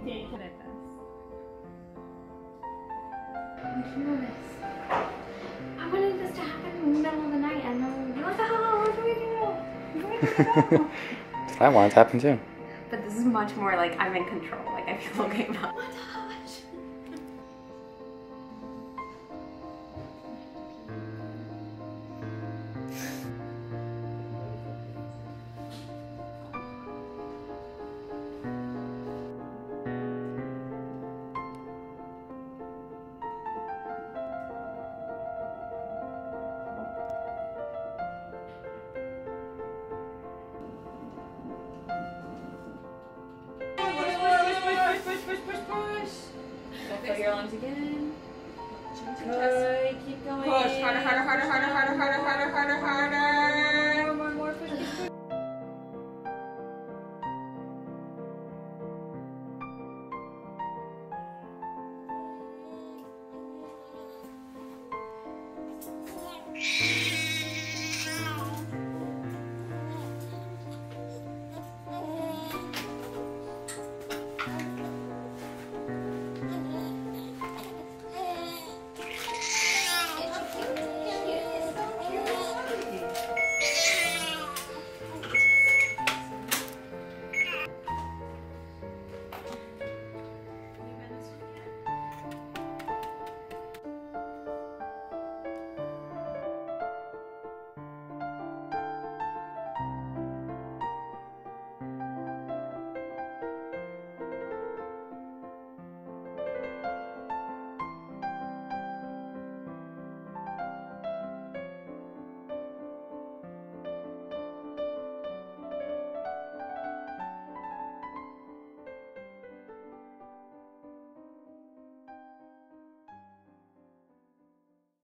Take it at us. I feel this. I wanted this to happen in the middle of the night and then what the hell? What do we do? What do we do? I want it to happen too. But this is much more like I'm in control. Like I feel okay about it. Oh my gosh. Fill your lungs again. Good. Keep going. Push harder, harder, harder, harder, harder, harder, harder, harder, harder.